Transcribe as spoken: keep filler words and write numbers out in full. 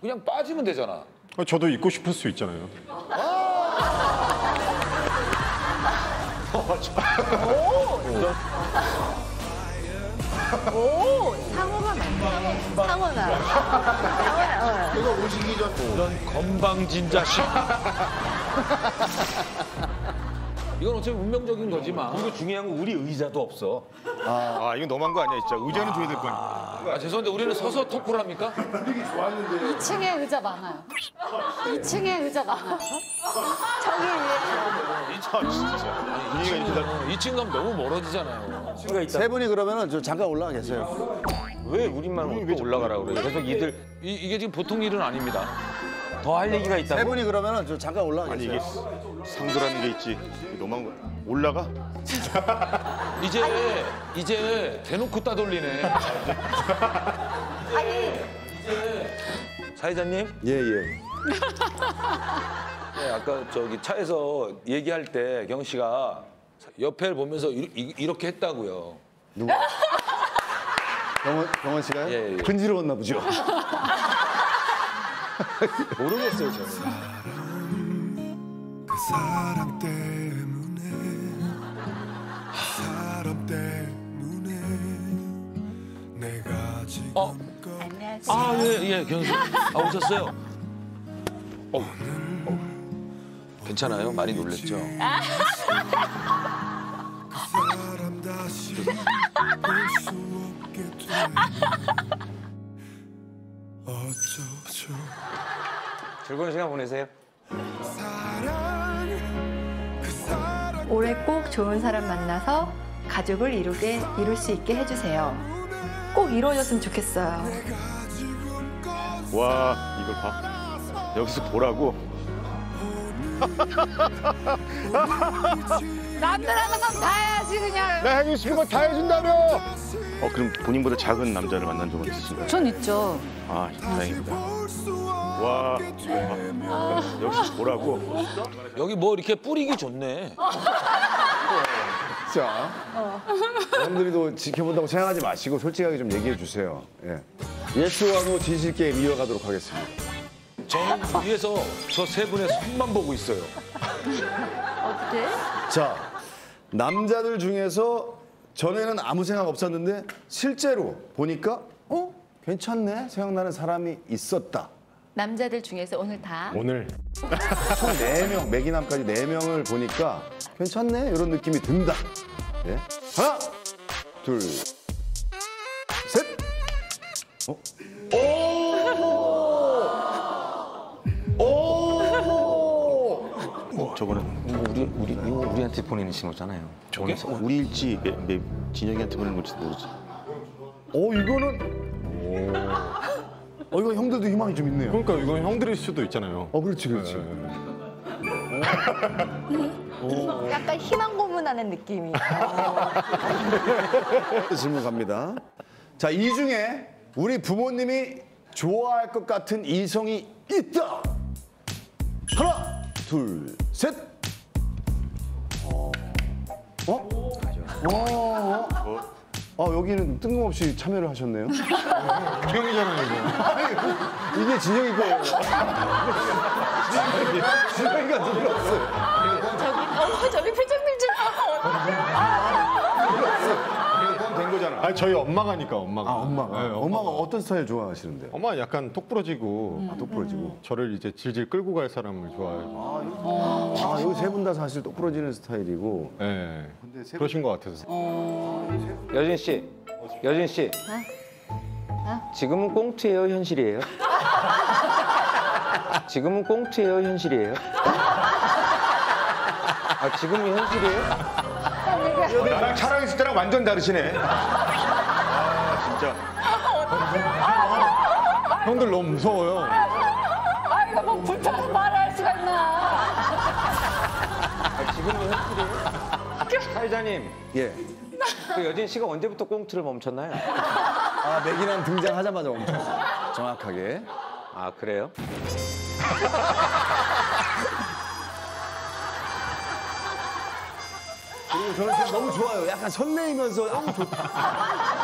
그냥 빠지면 되잖아. 아, 저도 입고 싶을 수 있잖아요. 오, 상어가 많다. 상어나. 상어나. 이거 오시기 전 이런 건방진 자식. 이건 어차피 운명적인 거지만. 그리고 중요한 건 우리 의자도 없어. 아, 아 이거 너무한 거 아니야 진짜. 의자는 줘야 될 거 아니야. 아, 죄송한데 우리는 서서 토크를 합니까? 이 층에 의자 많아요. 이 층에 의자 많아요. 저기 위에. 아 진짜. 분위기가 이렇게 다. 이 층 가면 너무 멀어지잖아요. 세 분이 그러면은 저 잠깐 올라가 계세요. 왜 우리만 왜 올라가라고 그래? 계속 이들 이, 이게 지금 보통 일은 아닙니다. 더 할 얘기가 세 있다고? 분이 그러면은 저 잠깐 올라가 아니 계세요. 이게 상도라는 게 있지. 이게 너무한 거. 올라가? 이제 이제 대놓고 따돌리네. 아니, 사회자님? 예 예. 네, 아까 저기 차에서 얘기할 때 경 씨가 옆에를 보면서 이, 이, 이렇게 했다고요. 누가? 경원 경원 씨가요? 예, 예. 근지러웠나 보죠. 모르겠어요 저는. 그 사람 때문에 사람 때문에 내가 지금 어? 안녕하세요. 아, 예, 예, 경수. 아, 오셨어요? 어, 어. 괜찮아요? 많이 놀랬죠? 그 사람 다시 볼 수 없게 돼 어쩌죠 즐거운 시간 보내세요. 사랑 그 사람 올해 꼭 좋은 사람 만나서 가족을 이루게 이룰 수 있게 해주세요. 꼭 이루어졌으면 좋겠어요. 와 이걸 봐. 여기서 보라고. 남들 하는 건 다 해야지, 그냥. 나 해주고 싶은 거 다 해준다며. 어 그럼 본인보다 작은 남자를 만난 적은 있으신가요? 전 있죠. 아 다행입니다. 와 아, 여기서 보라고. 여기 뭐 이렇게 뿌리기 좋네. 자, 여러분들이도 지켜본다고 생각하지 마시고 솔직하게 좀 얘기해 주세요. 예. 예스와 노 진실 게임 이어가도록 하겠습니다. 저는 위에서 저 세 분의 손만 보고 있어요. 어떻게? 자, 남자들 중에서 전에는 아무 생각 없었는데 실제로 보니까 어? 괜찮네 생각나는 사람이 있었다. 남자들 중에서 오늘 다. 오늘 총 네 명, 매기남까지 네 명을 보니까 괜찮네 이런 느낌이 든다. 예. 하나, 둘, 셋. 어? 오! 오! 저거는 뭐 우리 우리 이거 우리한테 보내는 신호잖아요. 저게 우리일지 매, 매, 진혁이한테 보내는 걸지도 모르지. 어 이거는 어 이거 형들도 희망이 좀 있네요. 그러니까 이건 형들일 수도 있잖아요. 어 그렇지 그렇지. 약간 희망 고문하는 느낌이. 질문 갑니다. 자, 이 중에 우리 부모님이 좋아할 것 같은 이성이 있다. 하나, 둘, 셋. 어? 어? 어? 어? 아, 여기는 뜬금없이 참여를 하셨네요. 형이잖아요 이거. 이게 진영이 거예요. 진영이가 눌렀어요. 저기, 어, 저기 표정들 좀 된 거잖아. 아니 저희 엄마가니까 엄마가. 아, 엄마가. 네, 엄마가 어떤 스타일 좋아하시는데요? 엄마 약간 톡 부러지고 아, 똑부러지고. 저를 이제 질질 끌고 갈 사람을 좋아해요. 아, 여기 세 분 다 사실 똑부러지는 스타일이고. 네. 그러신 것 같아서. 여진 씨, 여진 씨. 지금은 꽁트예요, 현실이에요? 지금은 꽁트예요, 현실이에요? 아, 지금이 현실이에요? 나랑 차랑 있을 때랑 완전 다르시네. 아 진짜. 형들 너무 무서워요. 아, 이거 뭐 불편한 말을 할 수가 있나. 아, 지금이 현실이에요? 사회자님, 예. 그 여진 씨가 언제부터 꽁트를 멈췄나요? 아, 매기남 등장하자마자 멈췄어요. 정확하게. 아, 그래요? 그리고 저는 지금 너무 좋아요. 약간 설레이면서 너무 좋다.